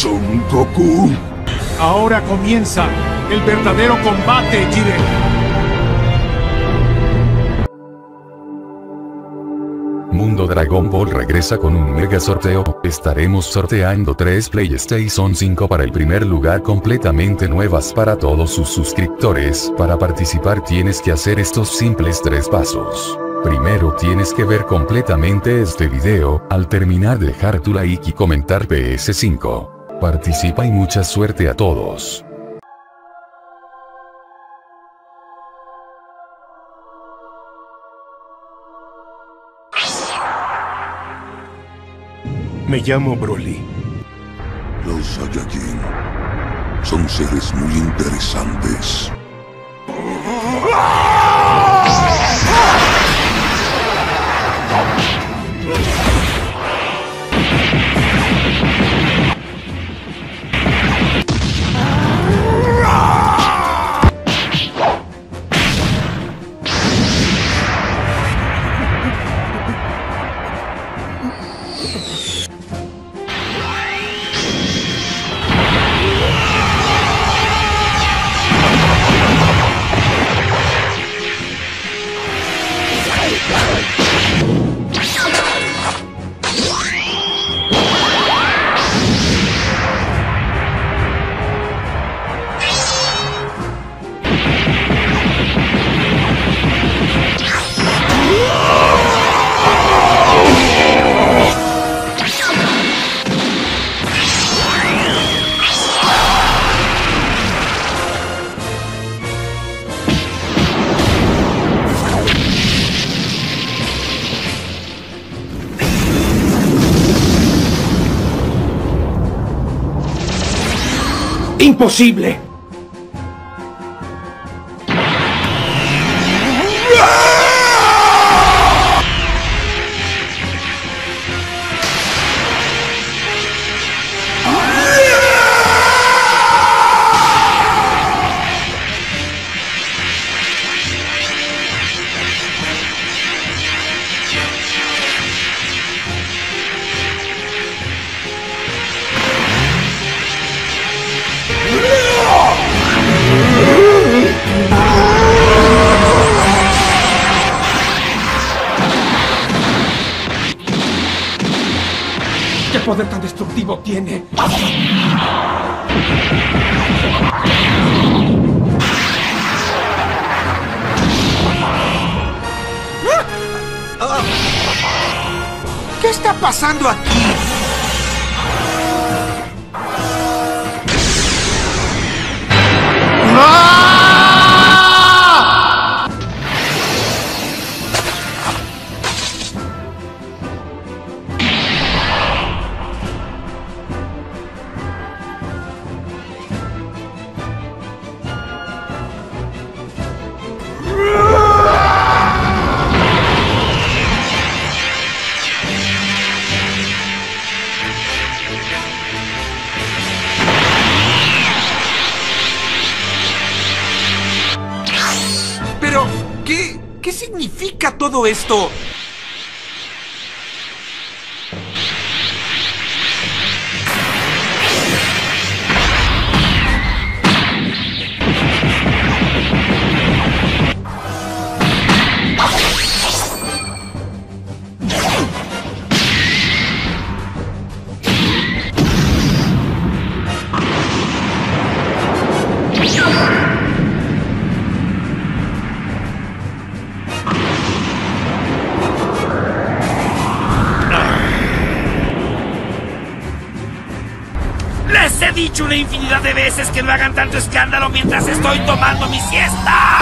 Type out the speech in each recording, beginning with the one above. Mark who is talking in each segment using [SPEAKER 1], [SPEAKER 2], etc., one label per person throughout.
[SPEAKER 1] Son Goku.
[SPEAKER 2] Ahora comienza el verdadero combate, Jiren.
[SPEAKER 3] Mundo Dragon Ball regresa con un mega sorteo. Estaremos sorteando 3 PlayStation 5 para el primer lugar completamente nuevas para todos sus suscriptores. Para participar tienes que hacer estos simples 3 pasos. Primero tienes que ver completamente este video, al terminar dejar tu like y comentar PS5. Participa y mucha suerte a todos.
[SPEAKER 2] Me llamo Broly.
[SPEAKER 1] Los Saiyajin son seres muy interesantes.
[SPEAKER 2] ¡Imposible! ¿Qué poder tan destructivo tiene?
[SPEAKER 4] ¿Qué está pasando aquí? Pero, ¿qué significa todo esto?
[SPEAKER 5] ¡Les he dicho una infinidad de veces que no hagan tanto escándalo mientras estoy tomando mi siesta!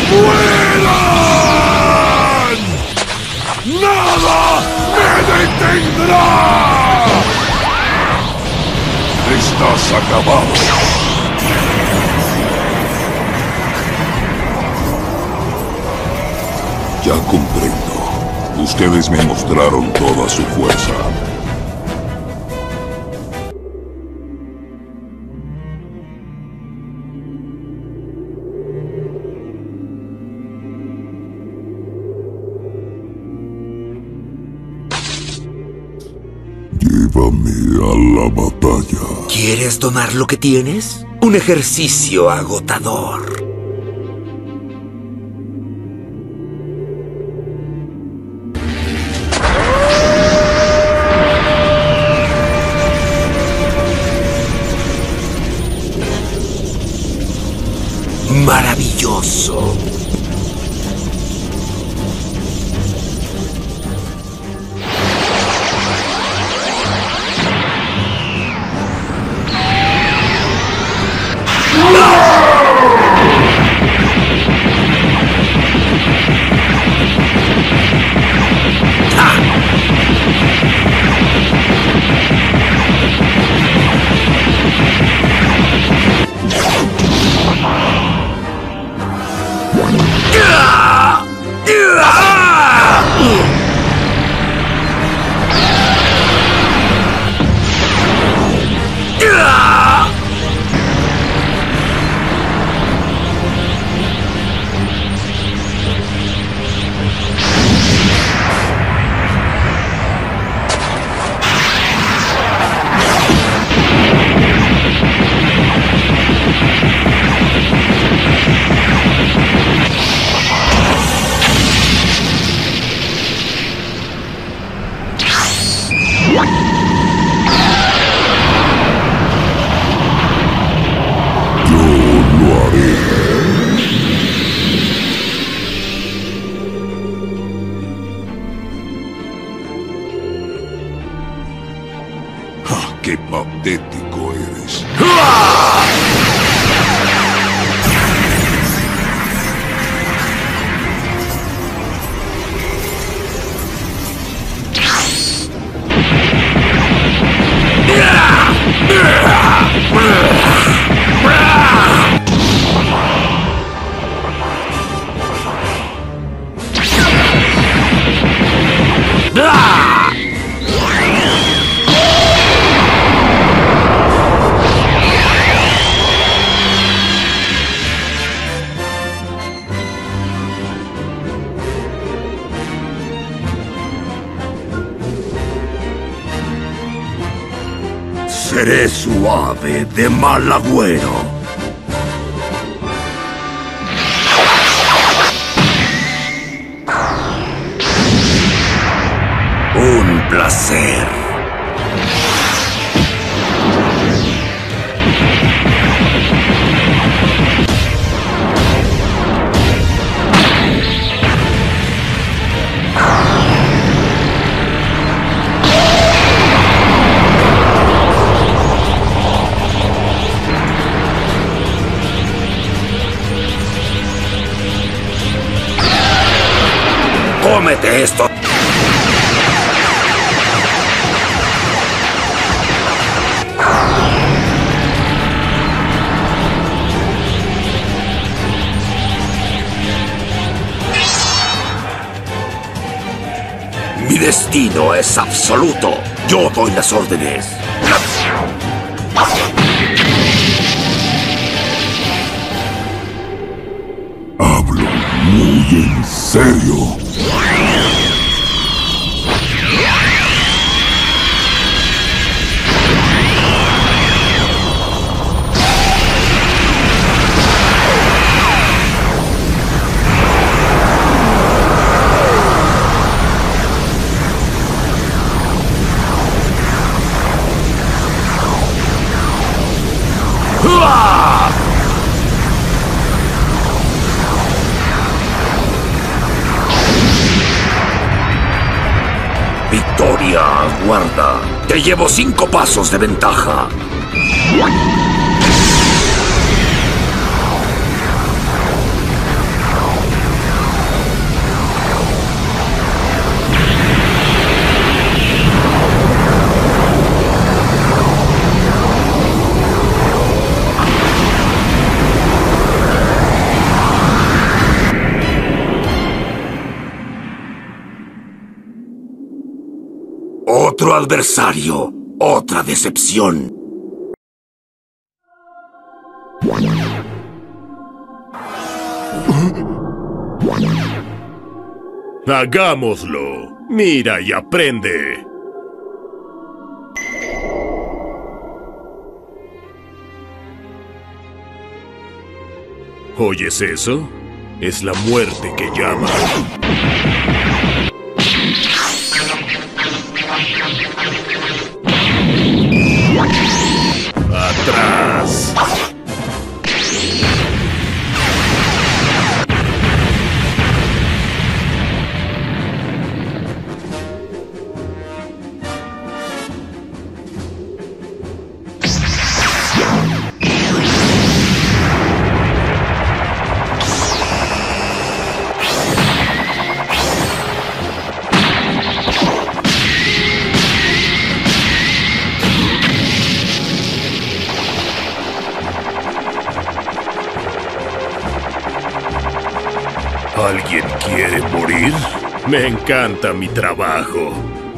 [SPEAKER 1] ¡Mueran! ¡Nada me detendrá! ¡Estás acabado! Ya comprendo. Ustedes me mostraron toda su fuerza. Llévame a la batalla.
[SPEAKER 6] ¿Quieres donar lo que tienes? Un ejercicio agotador. Maravilloso.
[SPEAKER 1] ¡Qué patético eres!
[SPEAKER 6] Seré suave de mal agüero. Un placer. ¡Cómete esto! Mi destino es absoluto. Yo doy las órdenes.
[SPEAKER 1] Hablo muy en serio.
[SPEAKER 6] Victoria aguarda. Te llevo 5 pasos de ventaja. Otro adversario. Otra decepción.
[SPEAKER 7] Hagámoslo. Mira y aprende. ¿Oyes eso? Es la muerte que llama. ¡Atrás! ¿Alguien quiere morir? Me encanta mi trabajo.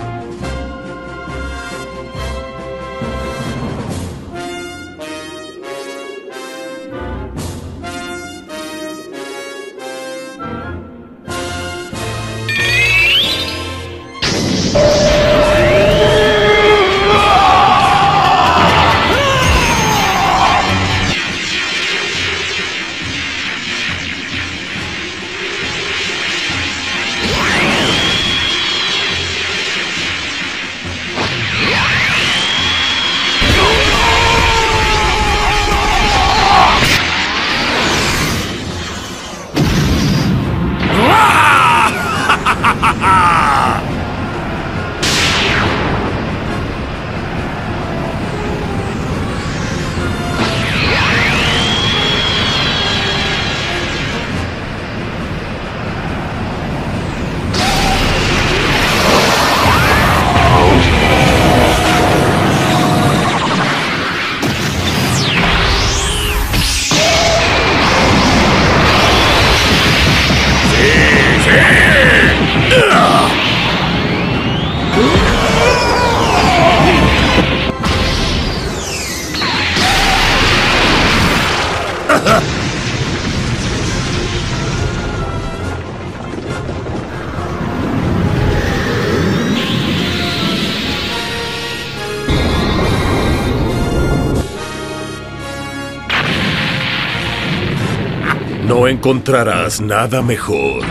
[SPEAKER 7] No encontrarás nada mejor.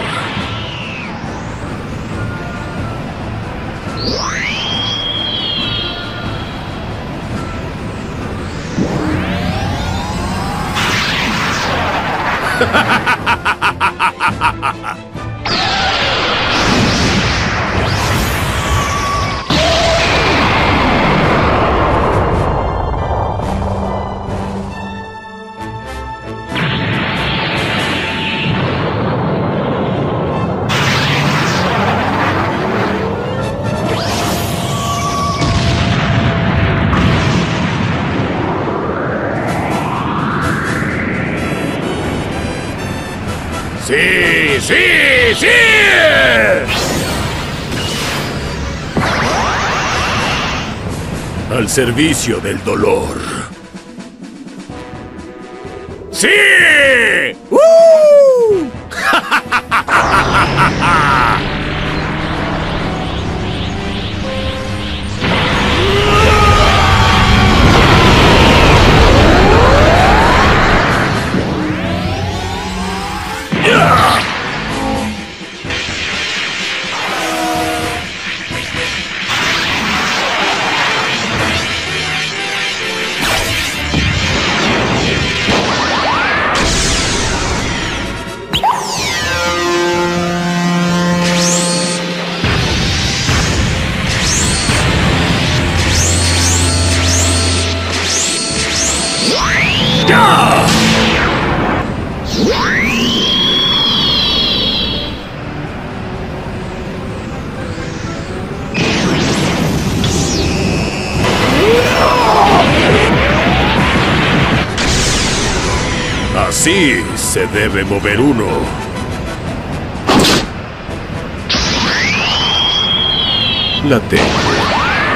[SPEAKER 7] ¡Sí, sí, sí! Al servicio del dolor. ¡Sí! Así se debe mover uno. La tengo.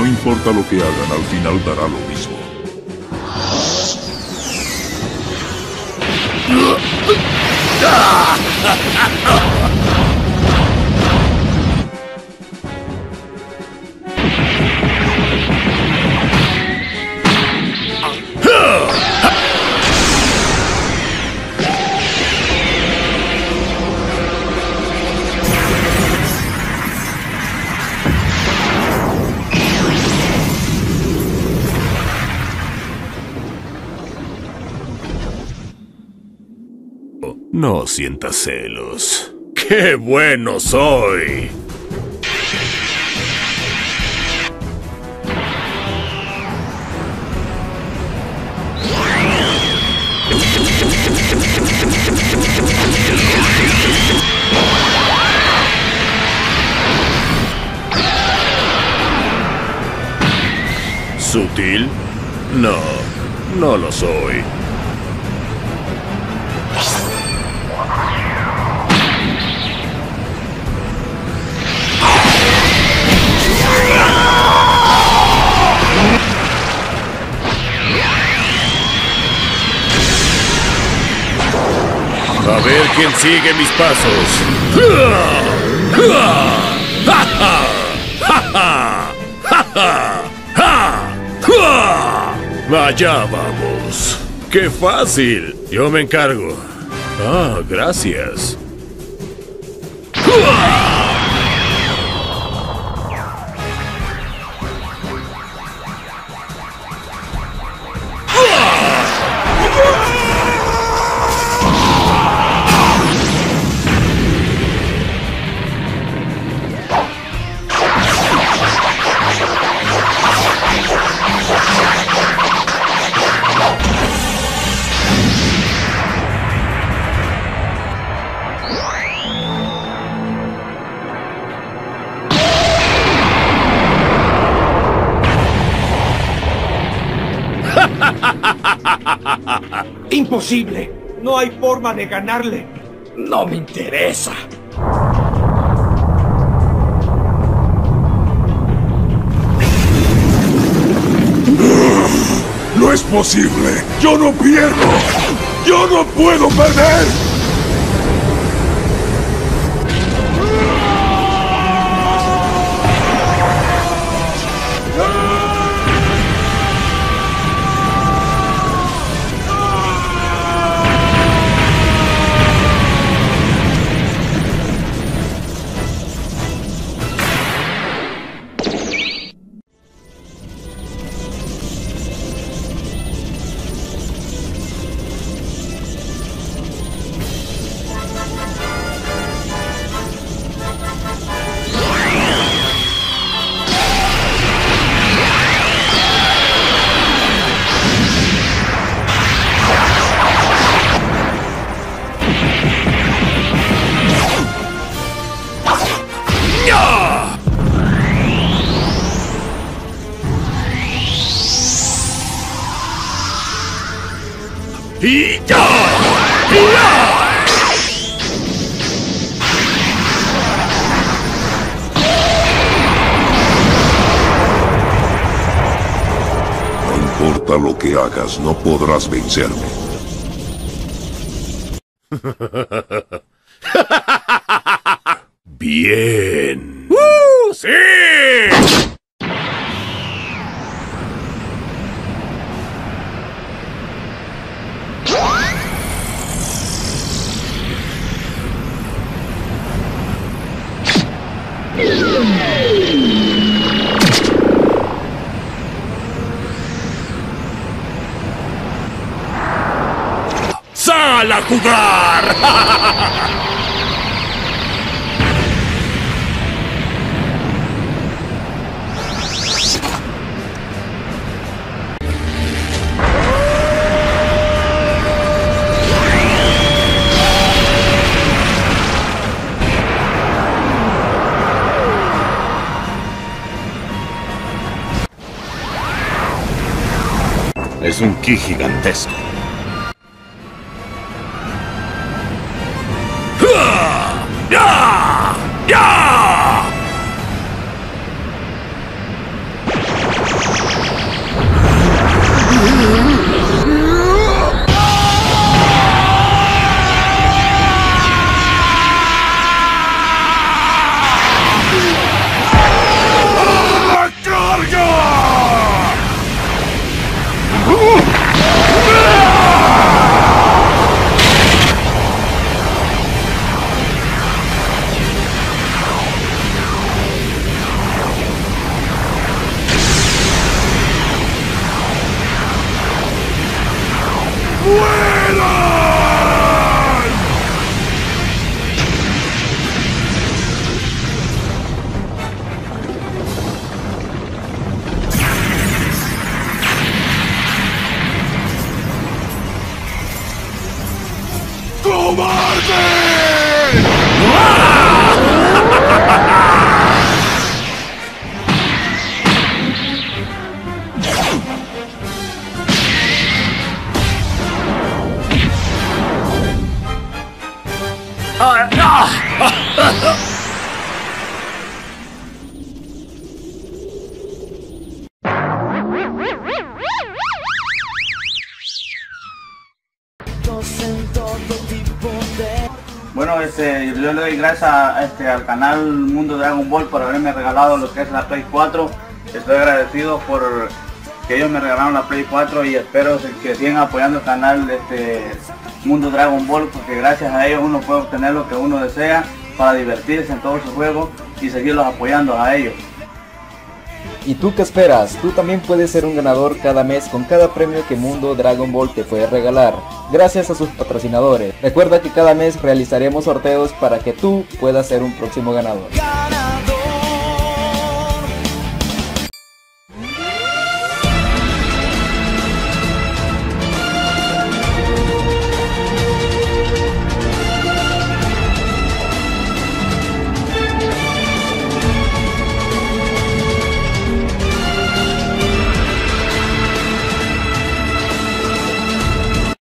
[SPEAKER 1] No importa lo que hagan, al final dará lo mismo.
[SPEAKER 7] No sientas celos. ¡Qué bueno soy! ¿Sutil? No, no lo soy. A ver quién sigue mis pasos. Allá vamos. ¡Qué fácil! Yo me encargo. Ah, gracias.
[SPEAKER 2] ¡Imposible! No hay forma de ganarle.
[SPEAKER 6] No me interesa.
[SPEAKER 1] ¡No es posible! ¡Yo no pierdo! ¡Yo no puedo perder!
[SPEAKER 7] ¡Y ya!
[SPEAKER 1] No importa lo que hagas, no podrás vencerme.
[SPEAKER 7] Bien. ¡Sí! ¡Sal a jugar!
[SPEAKER 6] Es un ki gigantesco.
[SPEAKER 7] ¡Ya! ¡Ya!
[SPEAKER 8] yo le doy gracias al canal Mundo Dragon Ball por haberme regalado lo que es la Play 4. Estoy agradecido por que ellos me regalaron la Play 4 y espero que sigan apoyando el canal Mundo Dragon Ball, porque gracias a ellos uno puede obtener lo que uno desea para divertirse en todos sus juegos y seguirlos apoyando a ellos.
[SPEAKER 9] ¿Y tú qué esperas? Tú también puedes ser un ganador cada mes con cada premio que Mundo Dragon Ball te puede regalar, gracias a sus patrocinadores. Recuerda que cada mes realizaremos sorteos para que tú puedas ser un próximo ganador.